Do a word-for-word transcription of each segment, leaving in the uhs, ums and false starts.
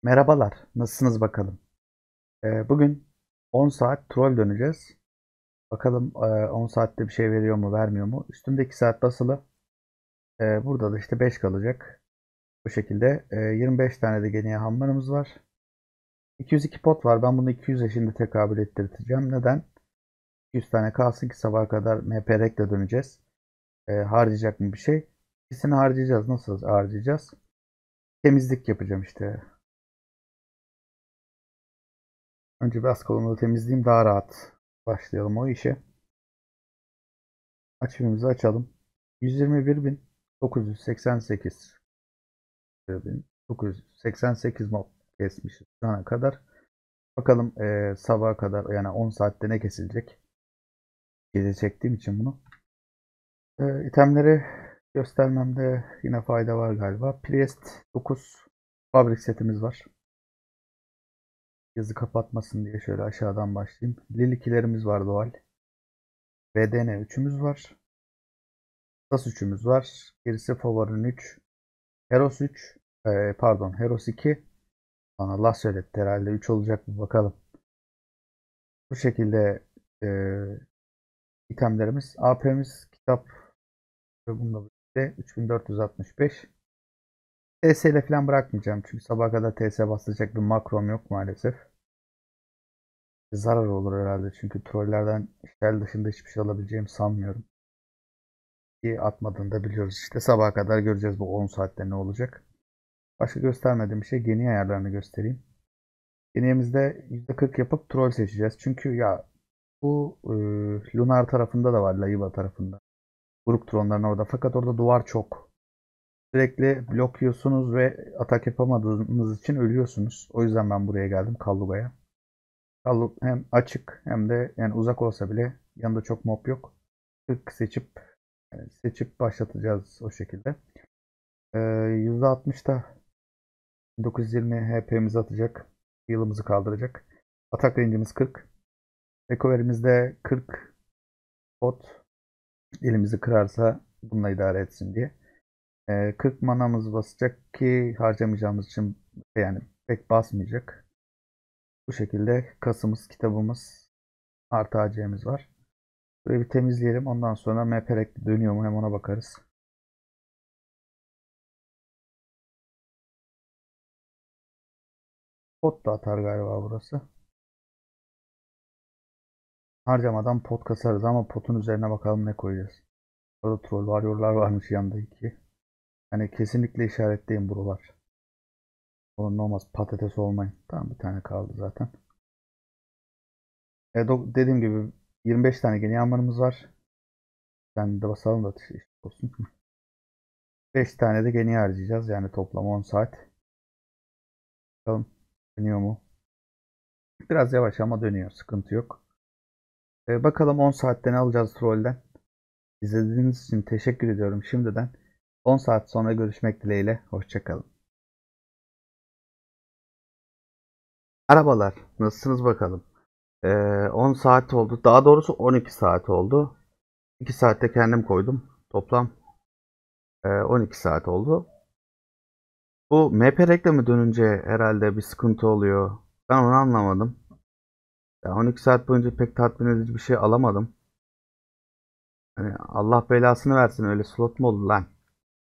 Merhabalar, nasılsınız bakalım? Ee, bugün on saat troll döneceğiz. Bakalım e, on saatte bir şey veriyor mu, vermiyor mu? Üstümde iki saat basılı. Ee, burada da işte beş kalacak. Bu şekilde e, yirmi beş tane de geniye hammerımız var. iki yüz iki pot var. Ben bunu iki yüze şimdi tekabül ettirteceğim. Neden? iki yüz tane kalsın ki sabaha kadar M P R Ek'le döneceğiz. Ee, harcayacak mı bir şey? İkisini harcayacağız. Nasıl harcayacağız? Temizlik yapacağım işte. Önce biraz kolumu temizleyeyim, daha rahat başlayalım o işe. Açımızı açalım. yüz yirmi bir bin dokuz yüz seksen sekiz dokuz yüz seksen sekiz mob kesmişiz şu ana kadar. Bakalım e, sabaha kadar yani on saatte ne kesilecek? Gece çektiğim için bunu. E, itemleri göstermemde yine fayda var galiba. Priest dokuz fabrik setimiz var. Yazı kapatmasın diye şöyle aşağıdan başlayayım. Lil ikilerimiz var doğal. B D N üçümüz var. Tas üçümüz var. Gerisi Favorin üç. Heros üç. E, pardon Heros iki. Bana laf söyletti herhalde. üç olacak mı bakalım. Bu şekilde e, itemlerimiz. A P'miz kitap ve bununla birlikte üç bin dört yüz altmış beş. T S ile falan bırakmayacağım. Çünkü sabaha kadar T S bastıracak bir makrom yok maalesef. Zarar olur herhalde. Çünkü trollerden shell dışında hiçbir şey alabileceğimi sanmıyorum. Ki atmadığını biliyoruz işte. Sabaha kadar göreceğiz bu on saatte ne olacak. Başka göstermediğim bir şey geni ayarlarını göstereyim. Geniyemizde yüzde kırk yapıp troll seçeceğiz. Çünkü ya bu e, Lunar tarafında da var, Laiva tarafında. Grup tronların orada. Fakat orada duvar çok. Sürekli blok yiyorsunuz ve atak yapamadığınız için ölüyorsunuz. O yüzden ben buraya geldim Kalluga'ya. Kallug hem açık hem de yani uzak olsa bile yanında çok mob yok. Tık seçip yani seçip başlatacağız o şekilde. Ee, yüzde altmışta bin dokuz yüz yirmi H P'mizi atacak. Heal'ımızı kaldıracak. Atak range'imiz kırk. Recovery'mizde kırk pot. Elimizi kırarsa bununla idare etsin diye. Ee, kırk manamız basacak ki harcamayacağımız için yani pek basmayacak. Bu şekilde kasımız, kitabımız, artı A C'miz var. Burayı bir temizleyelim. Ondan sonra M P R Ek'te dönüyor mu hem ona bakarız. Pot da atar galiba burası. Harcamadan pot kasarız ama potun üzerine bakalım ne koyacağız. Burada troll varyorlar varmış yanında iki. Hani kesinlikle işaretleyin buralar. Onun olmaz patates olmayın. Tamam bir tane kaldı zaten. E, dediğim gibi yirmi beş tane gene yanmanımız var. Ben de basalım da işte olsun. beş tane de geniye harcayacağız. Yani toplam on saat. Bakalım dönüyor mu? Biraz yavaş ama dönüyor. Sıkıntı yok. Ee, bakalım on saatte ne alacağız trollden. İzlediğiniz için teşekkür ediyorum şimdiden. on saat sonra görüşmek dileğiyle. Hoşçakalın. Merhabalar. Nasılsınız bakalım? Ee, on saat oldu. Daha doğrusu on iki saat oldu. iki saatte kendim koydum. Toplam e, on iki saat oldu. Bu M P reklamı dönünce herhalde bir sıkıntı oluyor. Ben onu anlamadım. Ya on iki saat boyunca pek tatmin edici bir şey alamadım. Hani Allah belasını versin öyle slot mu olur lan?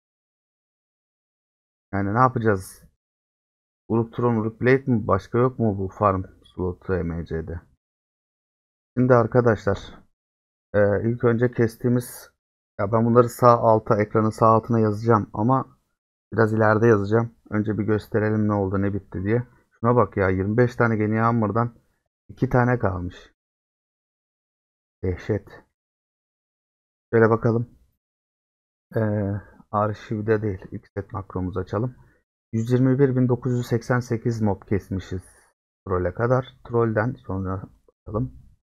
Yani ne yapacağız? Grup Tron Replate mi? Başka yok mu bu farm slotu M C'de? Şimdi arkadaşlar e, ilk önce kestiğimiz ya ben bunları sağ alta ekranın sağ altına yazacağım ama biraz ileride yazacağım. Önce bir gösterelim ne oldu ne bitti diye. Şuna bak ya yirmi beş tane Genie Hammer'dan iki tane kalmış. Dehşet. Şöyle bakalım. E, arşivde değil. İlk set makromuzu açalım. yüz yirmi bir bin dokuz yüz seksen sekiz mob kesmişiz Troll'e kadar. Troll'den sonra bakalım.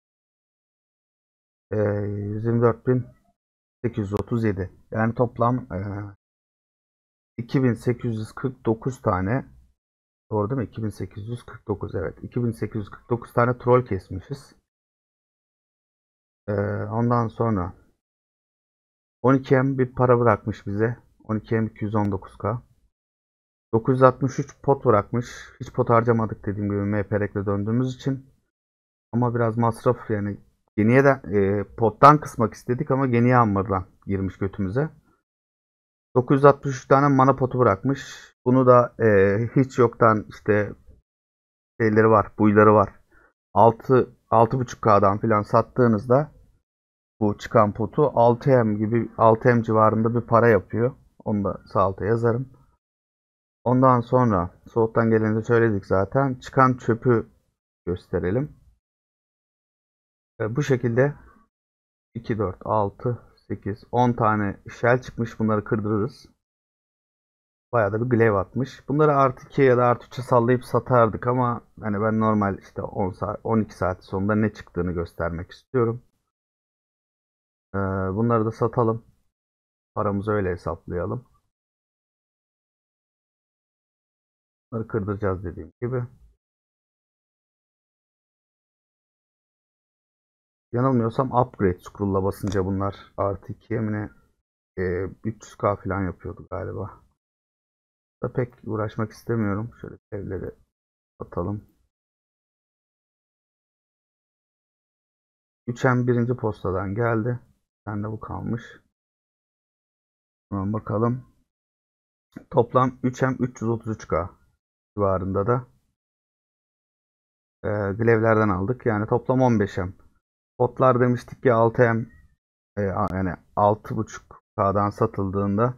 Ee, yüz yirmi dört bin sekiz yüz otuz yedi. Yani toplam e, iki bin sekiz yüz kırk dokuz tane, doğru değil mi? iki bin sekiz yüz kırk dokuz, evet. iki bin sekiz yüz kırk dokuz tane troll kesmişiz. Ee, ondan sonra on iki M bir para bırakmış bize. on iki M iki yüz on dokuz K. dokuz yüz altmış üç pot bırakmış. Hiç pot harcamadık dediğim gibi M P R Ek'le döndüğümüz için. Ama biraz masraf yani. Geniye de e, pottan kısmak istedik ama geniye hammer'dan girmiş götümüze. dokuz yüz altmış üç tane mana potu bırakmış. Bunu da e, hiç yoktan işte şeyleri var, buyları var. altı altı buçuk K'dan falan sattığınızda bu çıkan potu altı M gibi altı M civarında bir para yapıyor. Onu da sağ alta yazarım. Ondan sonra soğuktan geleni de söyledik zaten. Çıkan çöpü gösterelim. E, bu şekilde iki, dört, altı, sekiz, on tane shell çıkmış. Bunları kırdırırız. Bayağı da bir glaive atmış. Bunları artı ikiye ya da artı üçe sallayıp satardık ama hani ben normal işte on saat, on iki saat sonunda ne çıktığını göstermek istiyorum. Ee, bunları da satalım. Paramızı öyle hesaplayalım. Bunları kırdıracağız dediğim gibi. Yanılmıyorsam upgrade scroll'la basınca bunlar artı ikiye mi ne e, üç yüz K falan yapıyordu galiba. Da pek uğraşmak istemiyorum. Şöyle evleri atalım. üç M birinci postadan geldi. Bende bu kalmış. Hemen bakalım. Toplam üç M üç yüz otuz üç K civarında da e, glevlerden aldık. Yani toplam on beş M. Botlar demiştik ki altı M e, yani altı buçuk K'dan satıldığında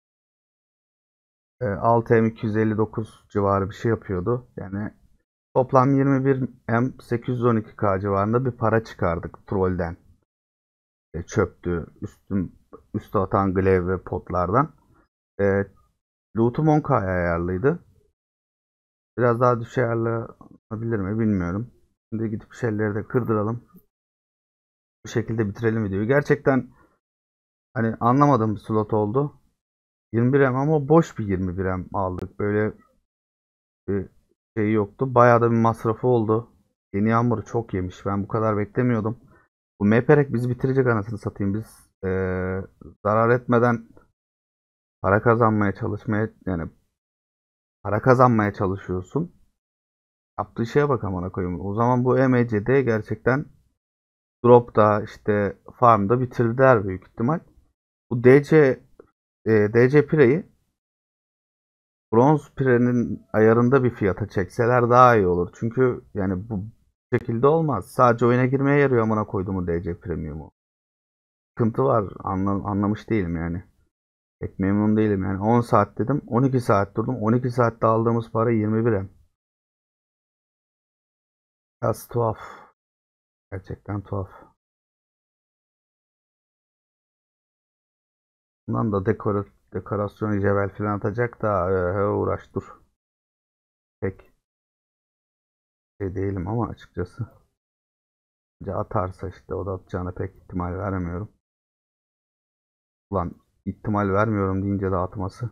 e, altı M iki yüz elli dokuz civarı bir şey yapıyordu. Yani toplam yirmi bir M sekiz yüz on iki K civarında bir para çıkardık trollden. E, çöptü üstüm üstü atan glev ve potlardan. E, Loot'um on K'ya ayarlıydı. Biraz daha düşük ayarlanabilir mi bilmiyorum. Şimdi gidip şeyleri de kırdıralım. Bu şekilde bitirelim videoyu. Gerçekten hani anlamadığım bir slot oldu. yirmi bir M ama boş bir yirmi bir M aldık. Böyle bir şey yoktu. Bayağı da bir masrafı oldu. Yeni yağmuru çok yemiş. Ben bu kadar beklemiyordum. Bu M P R E K bizi bitirecek anasını satayım. Biz ee, zarar etmeden para kazanmaya çalışmaya yani para kazanmaya çalışıyorsun. Yaptığı şeye bak amına koyayım. O zaman bu M E C'de gerçekten Drop'da işte Farm'da bitirdiler büyük ihtimal. Bu D C e, D C Pire'yi Bronz Pire'nin ayarında bir fiyata çekseler daha iyi olur. Çünkü yani bu şekilde olmaz. Sadece oyuna girmeye yarıyor amına koyduğumu D C Premium'u. Sıkıntı var. Anla, anlamış değilim yani. Pek memnun değilim yani. on saat dedim. on iki saat durdum. on iki saatte aldığımız para yirmi bir M. Biraz tuhaf. Gerçekten tuhaf. Bundan da dekor, dekorasyon jevel falan atacak da e, uğraş dur. Pek şey değilim ama açıkçası. Bence atarsa işte o da atacağına pek ihtimal vermiyorum. Ulan ihtimal vermiyorum deyince de atması.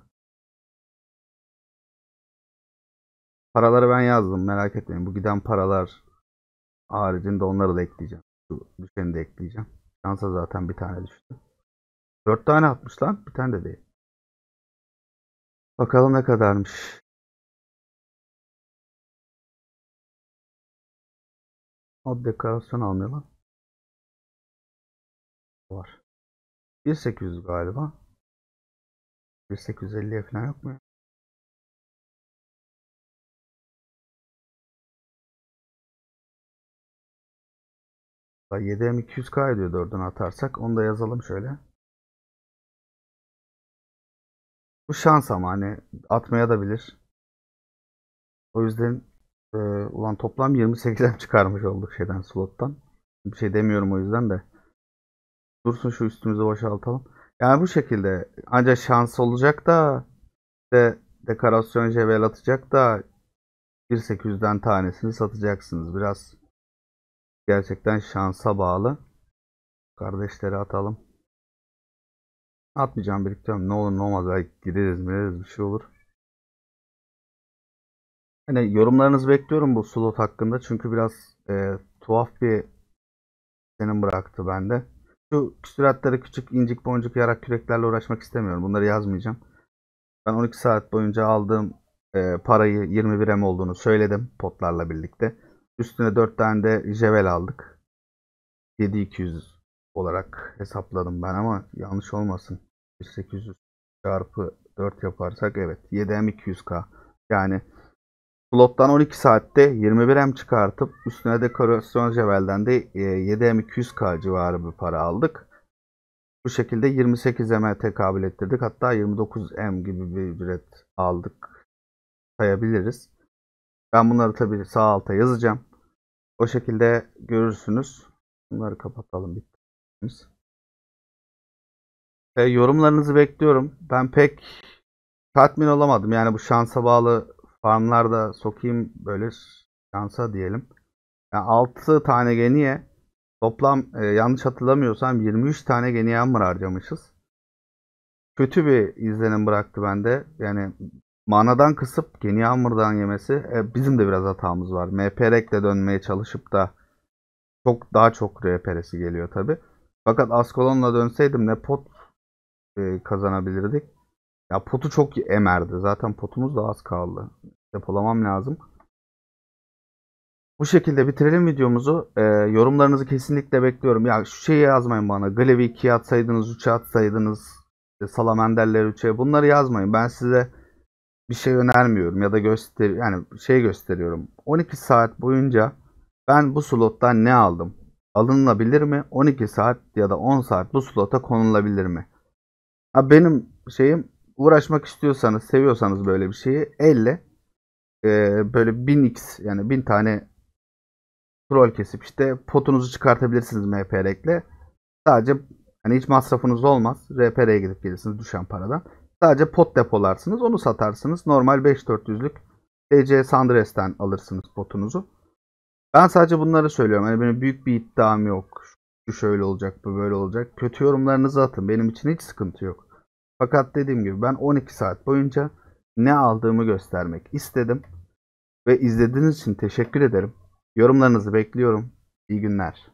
Paraları ben yazdım merak etmeyin. Bu giden paralar haricinde onları da ekleyeceğim. Şu düşeni de ekleyeceğim. Şansa zaten bir tane düştü. Dört tane atmış lan. Bir tane de değil. Bakalım ne kadarmış. O dekorasyon almıyor lan. Var. bin sekiz yüz galiba. bin sekiz yüz elliye falan yok mu? yedi M iki yüz K ediyor dördünü atarsak. Onu da yazalım şöyle. Bu şans ama hani atmaya da bilir. O yüzden e, ulan toplam yirmi sekizden çıkarmış olduk şeyden slottan. Bir şey demiyorum o yüzden de. Dursun şu üstümüzü boşaltalım. Yani bu şekilde ancak şans olacak da de dekorasyon jevel atacak da bin sekiz yüzden tanesini satacaksınız. Biraz gerçekten şansa bağlı. Kardeşleri atalım. Atmayacağım biriktiyorum. Ne olur ne olmaz. Belki gideriz mi bir şey olur. Hani yorumlarınızı bekliyorum bu slot hakkında. Çünkü biraz e, tuhaf bir senin bıraktı bende. Şu küsuratları küçük incik boncuk yarak küreklerle uğraşmak istemiyorum. Bunları yazmayacağım. Ben on iki saat boyunca aldığım e, parayı yirmi bir M olduğunu söyledim potlarla birlikte. Üstüne dört tane de Jevel aldık. yedi bin iki yüz olarak hesapladım ben ama yanlış olmasın. sekiz yüz çarpı dört yaparsak evet yedi M iki yüz K. Yani slottan on iki saatte yirmi bir M çıkartıp üstüne dekorasyon Jevel'den de yedi M iki yüz K civarı bir para aldık. Bu şekilde yirmi sekiz M'e tekabül ettirdik. Hatta yirmi dokuz M gibi bir ücret aldık sayabiliriz. Ben bunları tabii sağ alta yazacağım. O şekilde görürsünüz. Bunları kapatalım. Bittiniz. E, yorumlarınızı bekliyorum. Ben pek tatmin olamadım. Yani bu şansa bağlı farmlarda sokayım böyle şansa diyelim. Yani altı tane geniye toplam e, yanlış hatırlamıyorsam yirmi üç tane geniye hammer harcamışız. Kötü bir izlenim bıraktı bende. Yani manadan kısıp geniye hammer'dan yemesi e, bizim de biraz hatamız var. M P R ile dönmeye çalışıp da çok daha çok R P R'si geliyor tabi. Fakat Ascalon'la dönseydim ne pot e, kazanabilirdik. Ya potu çok emerdi. Zaten potumuz da az kaldı. Depolamam lazım. Bu şekilde bitirelim videomuzu. E, yorumlarınızı kesinlikle bekliyorum. Ya şu şeyi yazmayın bana. Glaive'i ikiye atsaydınız, üçe atsaydınız. İşte Salamander'leri üçe. Bunları yazmayın. Ben size bir şey önermiyorum. Ya da göster yani şey gösteriyorum. on iki saat boyunca ben bu slottan ne aldım? Alınabilir mi? on iki saat ya da on saat bu slota konulabilir mi? Ha, benim şeyim uğraşmak istiyorsanız, seviyorsanız böyle bir şeyi elle e, böyle bin x yani bin tane troll kesip işte potunuzu çıkartabilirsiniz M P R ile. Sadece hani hiç masrafınız olmaz. R P R'ye gidip gelirsiniz düşen paradan. Sadece pot depolarsınız. Onu satarsınız. Normal beş dört yüzlük D C Sandres'ten alırsınız potunuzu. Ben sadece bunları söylüyorum. Hani benim büyük bir iddiam yok. Şu şöyle olacak, bu böyle olacak. Kötü yorumlarınızı atın. Benim için hiç sıkıntı yok. Fakat dediğim gibi ben on iki saat boyunca ne aldığımı göstermek istedim. Ve izlediğiniz için teşekkür ederim. Yorumlarınızı bekliyorum. İyi günler.